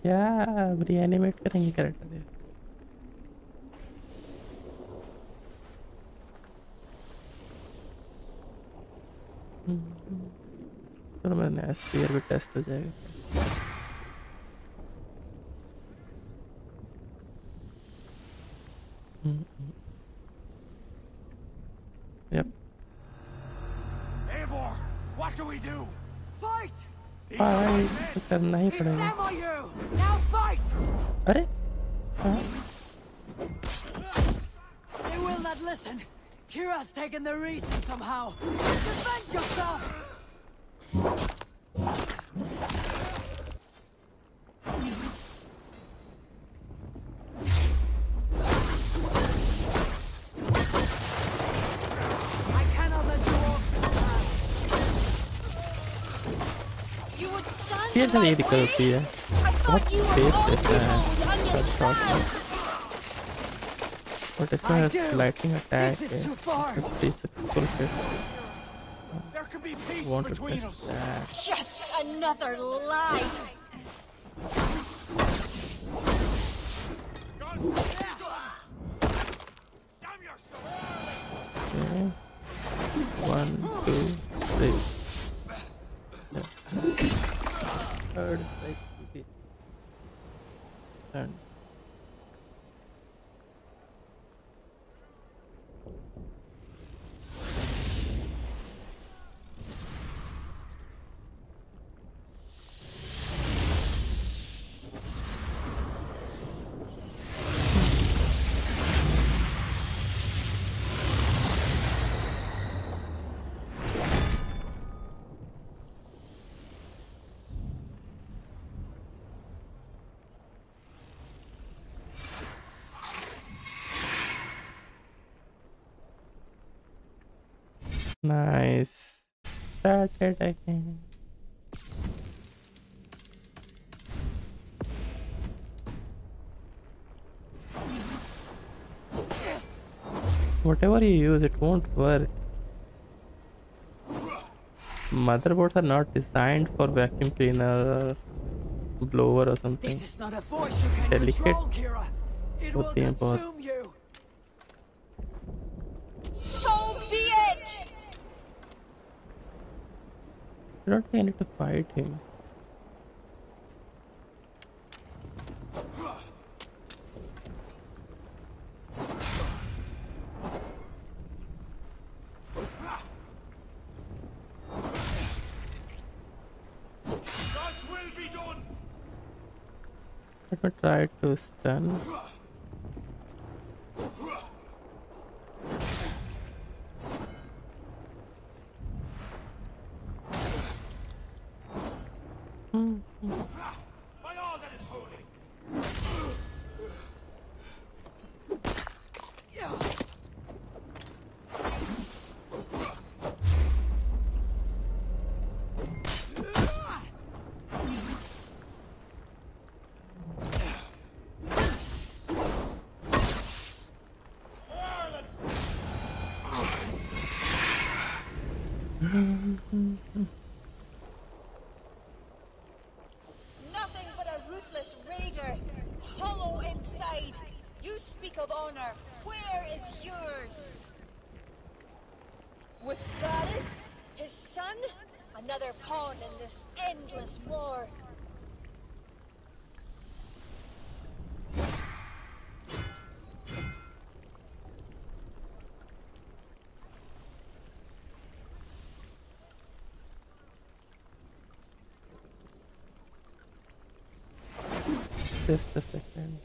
क्या रीएनिमेट करेंगे कैरेक्टर ये? चलो मेरा नया स्पीयर भी टेस्ट हो जाएगा। Yep. Eivor, what do we do? Fight! Fight तो करना ही पड़ेगा। Now fight! अरे हाँ They will not listen. Ciara's taken the reason somehow. Defend yourself! I cannot let you off. You would stand spear का ये दिक्कत होती है, बहुत स्पेस लेता है शॉट में। बट इसमें लाइटनिंग अटैक है, 3 successful hits. Want to test that? Just another lie. Okay. 1, 2, 3. Third is like okay. Stand. Nice. Started again. Whatever you use, it won't work. Motherboards are not designed for vacuum cleaner or blower or something. This is not a force you can Delicate control, Ciara. It will होती हैं बहुत। consume you. So be it. I don't think I need to fight him. God's will be done. Let me try to stun. By all that is holy. Nothing but a ruthless raider. Hollow inside. You speak of honor. Where is yours? With Varith, his son, another pawn in this endless war. Just a second.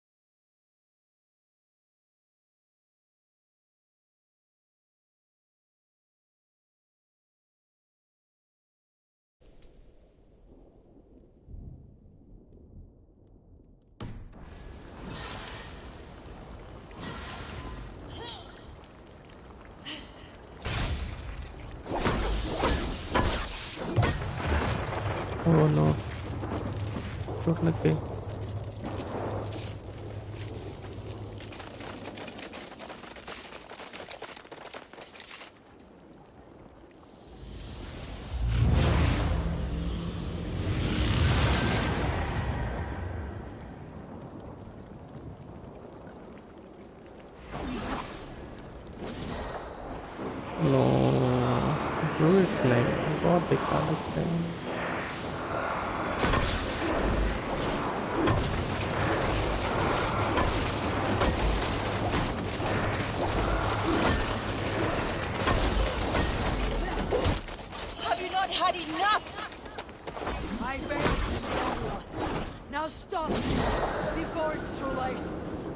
Oh no. चोट लग गई। बेकार लगता है। Have you not had enough? I buried him long lost. Now stop before it's too late.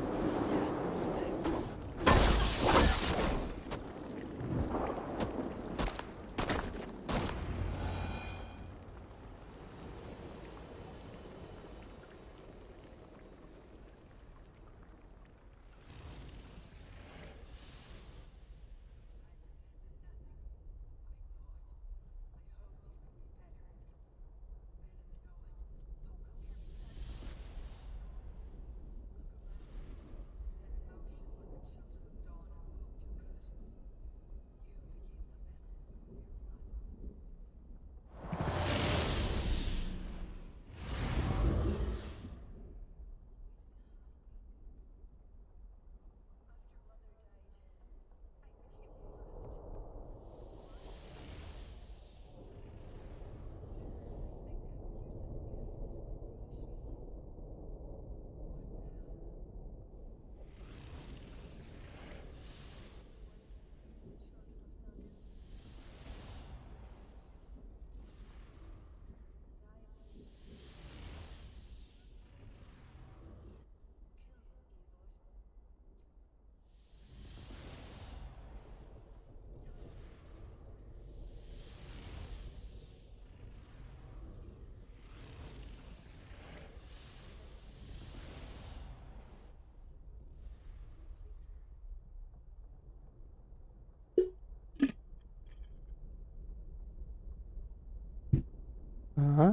Huh?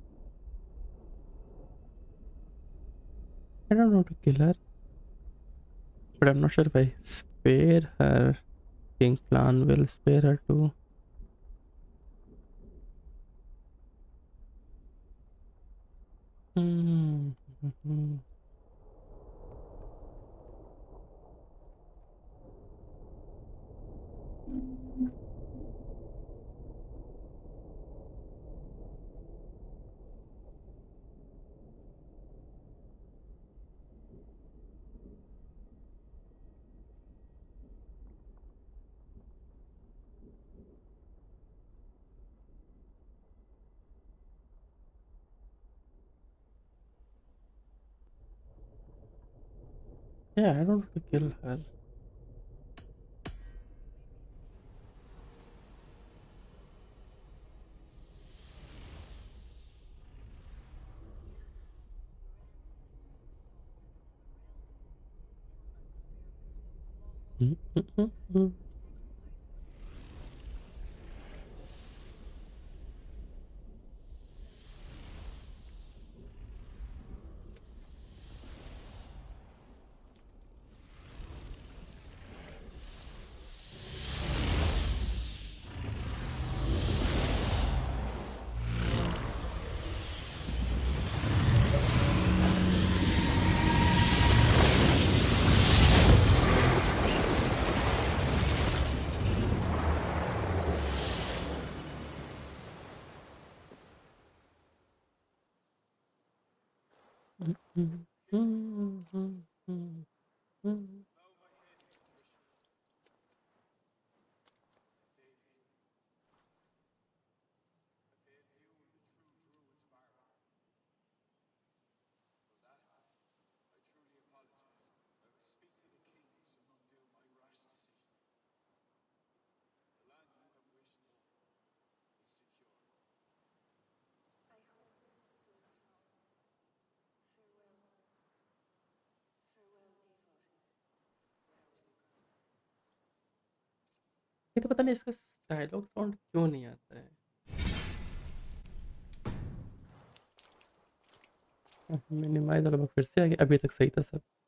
I don't know to kill her, but I'm not sure if I spare her. King Flann will spare her too. Hmm. Yeah, I don't want to kill her. ये तो पता नहीं इसका dialogue sound क्यों नहीं आता है। Minimise वाला बग फिर से आ गया, अभी तक सही था सब।